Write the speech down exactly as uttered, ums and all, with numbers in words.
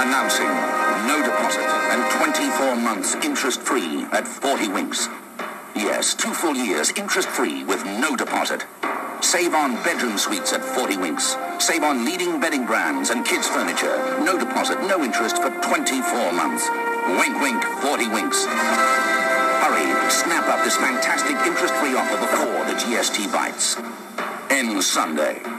Announcing no deposit and twenty-four months interest-free at forty winks. Yes, two full years interest-free with no deposit. Save on bedroom suites at forty winks. Save on leading bedding brands and kids' furniture. No deposit, no interest for twenty-four months. Wink, wink, forty winks. Hurry, snap up this fantastic interest-free offer before the G S T bites. Ends Sunday.